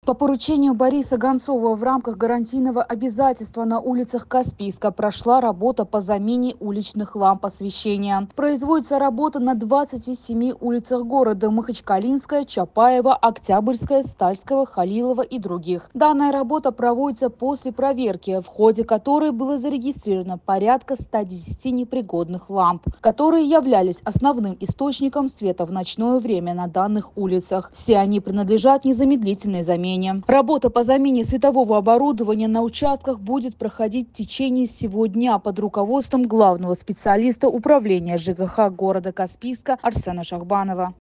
По поручению Бориса Гонцова в рамках гарантийного обязательства на улицах Каспийска прошла работа по замене уличных ламп освещения. Производится работа на 27 улицах города: Махачкалинская, Чапаева, Октябрьская, Стальского, Халилова и других. Данная работа проводится после проверки, в ходе которой было зарегистрировано порядка 110 непригодных ламп, которые являлись основным источником света в ночное время на данных улицах. Все они принадлежат незамедлительной замене. Работа по замене светового оборудования на участках будет проходить в течение всего дня под руководством главного специалиста управления ЖКХ города Каспийска Арсена Шахбанова.